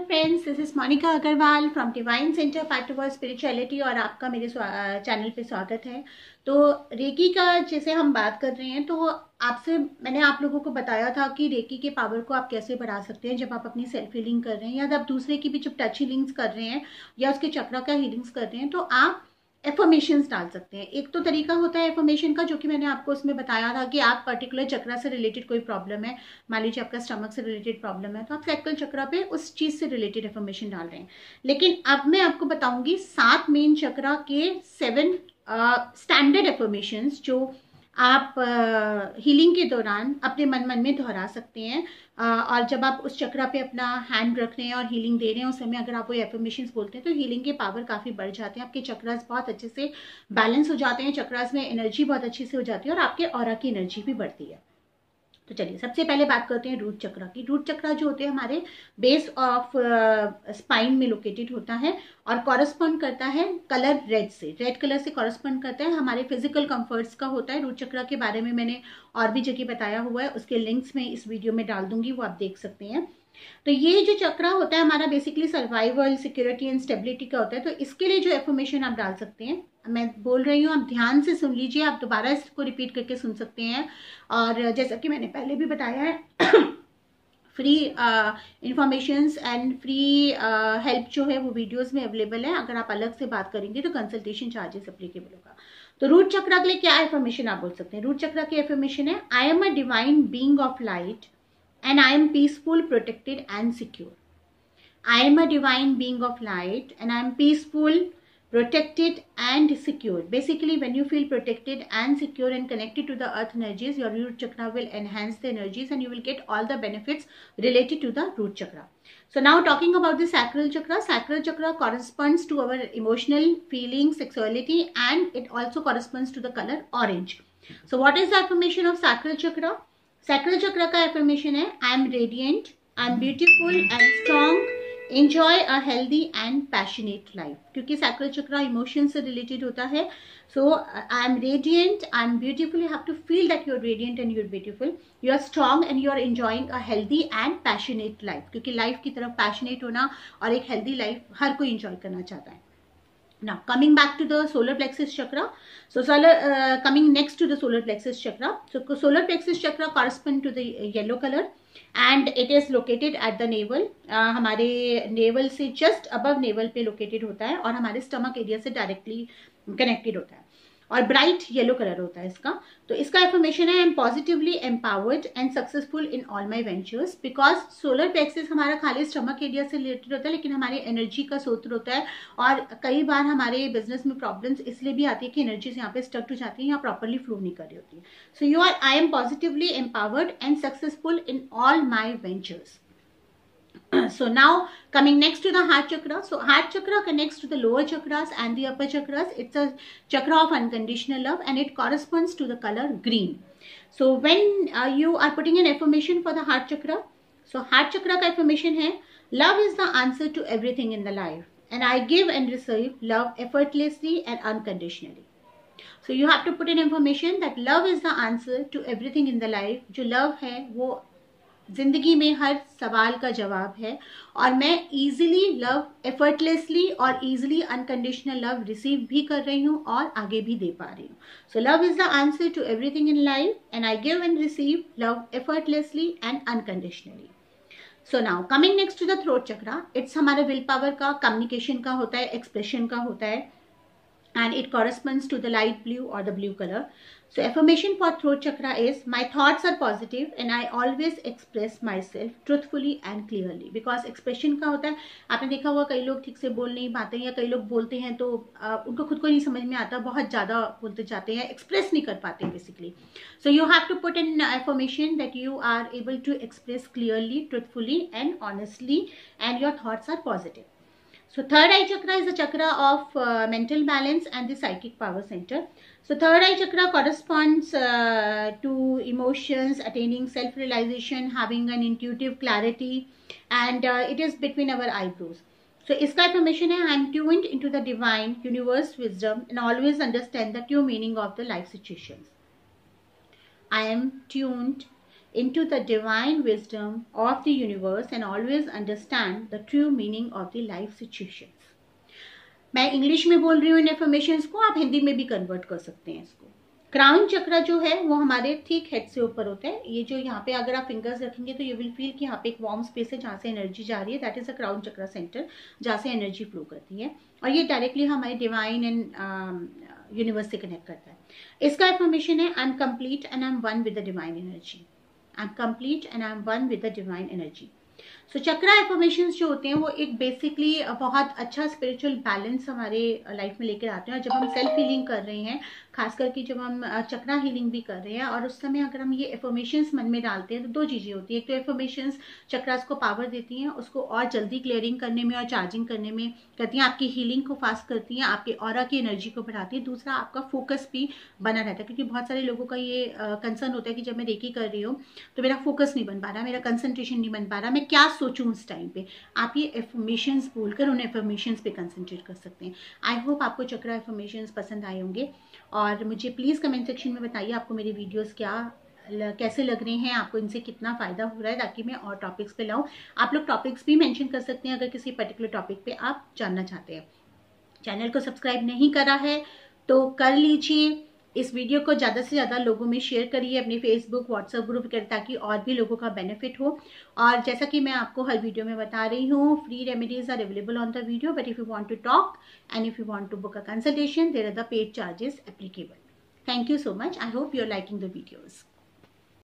Friends, this is Monika Agrawal from divine centre part toward spirituality और आपका मेरे चैनल पे स्वागत है। तो रेकी का जैसे हम बात कर रहे हैं, तो आपसे मैंने आप लोगों को बताया था कि रेकी के पावर को आप कैसे बढ़ा सकते हैं जब आप अपनी सेल्फ हीलिंग कर रहे हैं या जब दूसरे की भी जब टच हीलिंग्स कर रहे हैं या उसके चक्र का हीलिंग्स कर रहे हैं, तो आप एफर्मेशंस डाल सकते हैं। एक तो तरीका होता है एफर्मेशन का, जो कि मैंने आपको उसमें बताया था कि आप पर्टिकुलर चक्र से रिलेटेड कोई प्रॉब्लम है, मान लीजिए आपका स्टमक से रिलेटेड प्रॉब्लम है, तो आप सैक्रल चक्र पे उस चीज से रिलेटेड एफर्मेशन डाल रहे हैं। लेकिन अब मैं आपको बताऊंगी 7 मेन चक्र के 7 स्टैंडर्ड एफर्मेशंस जो आप हीलिंग के दौरान अपने मन में दोहरा सकते हैं। और जब आप उस चक्र पे अपना हैंड रख रहे हैं और हीलिंग दे रहे हैं, उस समय अगर आप वो एफर्मेशंस बोलते हैं तो हीलिंग के पावर काफ़ी बढ़ जाते हैं। आपके चक्रास बहुत अच्छे से बैलेंस हो जाते हैं, चक्रास में एनर्जी बहुत अच्छे से हो जाती है और आपके ऑरा की एनर्जी भी बढ़ती है। तो चलिए सबसे पहले बात करते हैं रूट चक्र की। रूट चक्र जो होते हैं हमारे बेस ऑफ स्पाइन में लोकेटेड होता है और कॉरस्पॉन्ड करता है कलर रेड से, रेड कलर से कॉरस्पॉन्ड करता है, हमारे फिजिकल कंफर्ट्स का होता है। रूट चक्र के बारे में मैंने और भी जगह बताया हुआ है, उसके लिंक्स मैं इस वीडियो में डाल दूंगी, वो आप देख सकते हैं। तो ये जो चक्र होता है हमारा basically survival, security and stability का होता है। तो इसके लिए जो एफर्मेशन आप डाल सकते हैं, मैं बोल रही हूँ, आप ध्यान से सुन लीजिए, आप दोबारा इसको रिपीट करके सुन सकते हैं। और जैसा कि मैंने पहले भी बताया है free informations and free help जो है वो वीडियोस में अवेलेबल है। अगर आप अलग से बात करेंगे तो कंसल्टेशन चार्जेस अप्लीकेबल होगा। तो रूट चक्र के लिए क्या एफर्मेशन आप बोल सकते हैं? रूट चक्र की एफर्मेशन है, I am a divine being of light and I am peaceful, protected and secure. I am a divine being of light and I am peaceful, protected and secure. Basically, when you feel protected and secure and connected to the earth energies, your root chakra will enhance the energies and you will get all the benefits related to the root chakra. So now talking about the sacral chakra corresponds to our emotional feelings, sexuality, and it also corresponds to the color orange. So what is the affirmation of sacral chakra? Sacral chakra का affirmation है, I am radiant, I am beautiful and strong, enjoy a healthy and passionate life. क्योंकि sacral chakra emotion से related होता है। So I am radiant, I am beautiful, you have to feel that you are radiant and you are beautiful, you are strong and you are enjoying a healthy and passionate life. क्योंकि life की तरफ passionate होना और एक healthy life हर कोई enjoy करना चाहता है। Now coming back to the solar plexus chakra, so coming next to the solar plexus chakra, so solar plexus chakra correspond to the yellow color and it is located at the navel. हमारे navel से just above navel पे located होता है और हमारे stomach area से directly connected होता है और ब्राइट येलो कलर होता है इसका। तो इसका एफर्मेशन है, I am positively empowered and successful in all my ventures. Because solar plexus हमारा खाली स्टमक एरिया से रिलेटेड होता है, लेकिन हमारी एनर्जी का स्रोत होता है और कई बार हमारे बिजनेस में प्रॉब्लम्स इसलिए भी आती है कि एनर्जीज यहाँ पे स्टक हो जाती है या प्रॉपरली फ्लो नहीं कर रही होती है। So I am positively empowered and successful in all my ventures. So now coming next to the heart chakra. So heart chakra connects to the lower chakras and the upper chakras. It's a chakra of unconditional love and it corresponds to the color green. So when you are putting an affirmation for the heart chakra, so heart chakra का affirmation है, love is the answer to everything in the life and I give and receive love effortlessly and unconditionally. So you have to put an information that love is the answer to everything in the life. जो love है वो जिंदगी में हर सवाल का जवाब है और मैं इजीली लव, एफर्टलेसली और इजीली अनकंडीशनल लव रिसीव भी कर रही हूँ और आगे भी दे पा रही हूँ. So love is the answer to everything in life and I give and receive love effortlessly and unconditionally. So now coming next to the throat chakra. It's हमारे विल पावर का, कम्युनिकेशन का होता है, एक्सप्रेशन का होता है and it corresponds to the light blue or the blue color. So affirmation for throat chakra is, my thoughts are positive and I always express myself truthfully and clearly. Because expression का होता है, आपने देखा होगा कई लोग ठीक से बोल नहीं पाते हैं या कई लोग बोलते हैं तो उनको खुद को नहीं समझ में आता, बहुत ज़्यादा बोलते जाते हैं, एक्सप्रेस नहीं कर पाते basically. So you have to put in affirmation that you are able to express clearly, truthfully and honestly and your thoughts are positive. So third eye chakra is the chakra of mental balance and the psychic power center. So third eye chakra corresponds to emotions, attaining self-realization, having an intuitive clarity, and it is between our eyebrows. So iska information hai, I am tuned into the divine universe wisdom and always understand the true meaning of the life situations. I am tuned into the divine wisdom of the universe and always understand the true meaning of the life situations. मैं English में बोल रही हूँ इन informations को, आप हिंदी में भी convert कर सकते हैं इसको। क्राउन चक्र जो है वो हमारे ठीक हेड से ऊपर होता है। ये जो यहाँ पे अगर आप फिंगर्स रखेंगे तो यू विल फील कि यहाँ पे एक वार्म स्पेस है जहाँ से एनर्जी जा रही है, that is a crown chakra centre, जहाँ से एनर्जी फ्लो करती है और ये डायरेक्टली हमारे डिवाइन एंड यूनिवर्स से कनेक्ट करता है। इसका इन्फॉर्मेशन है I am complete and I am one with the divine energy. I am complete and I am one with the divine energy. So chakra informations जो होते हैं वो एक बेसिकली बहुत अच्छा स्पिरिचुअल बैलेंस हमारे लाइफ में लेकर आते हैं। और जब हम सेल्फ हीलिंग कर रहे हैं, खास करके जब हम चक्रा हीलिंग भी कर रहे हैं और उस समय अगर हम ये इन्फॉर्मेशंस मन में डालते हैं तो दो चीज़ें होती है। एक तो इन्फॉर्मेशंस चक्रास को पावर देती हैं, उसको और जल्दी क्लियरिंग करने में और चार्जिंग करने में करती हैं, आपकी हीलिंग को फास्ट करती हैं, आपके ऑरा की एनर्जी को बढ़ाती है। दूसरा, आपका फोकस भी बना रहता है, क्योंकि बहुत सारे लोगों का ये कंसर्न होता है कि जब मैं रेकी कर रही हूँ तो मेरा फोकस नहीं बन पा रहा, मेरा कंसंट्रेशन नहीं बन पा रहा, मैं क्या सोचूं उस टाइम पे। आप ये एफर्मेशंस बोलकर उन एफर्मेशंस पे कंसंट्रेट कर सकते हैं। आई होप आपको चक्रा एफर्मेशंस पसंद आए होंगे और मुझे प्लीज़ कमेंट सेक्शन में बताइए आपको मेरे वीडियोस कैसे लग रहे हैं, आपको इनसे कितना फ़ायदा हो रहा है, ताकि मैं और टॉपिक्स पे लाऊं। आप लोग टॉपिक्स भी मेंशन कर सकते हैं अगर किसी पर्टिकुलर टॉपिक पे आप जानना चाहते हैं। चैनल को सब्सक्राइब नहीं करा है तो कर लीजिए। इस वीडियो को ज़्यादा से ज़्यादा लोगों में शेयर करिए अपने फेसबुक व्हाट्सएप ग्रुप कर, ताकि और भी लोगों का बेनिफिट हो। और जैसा कि मैं आपको हर वीडियो में बता रही हूँ, free remedies are available on the video, but if you want to talk and if you want to book a consultation, there are the paid charges applicable. Thank you so much. I hope you are liking the videos.